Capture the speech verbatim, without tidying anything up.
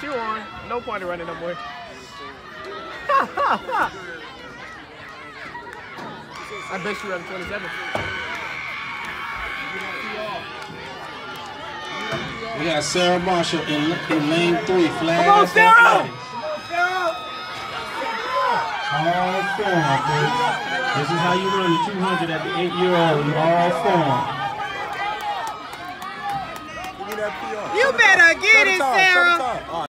two on. No point in running no more. I bet you run twenty-seven. We got Sarah Marshall in, in lane three. Flag. Come on, Sarah! All form, baby. This is how you run the two hundred at the eight-year-old. All form. You better get it, Sarah.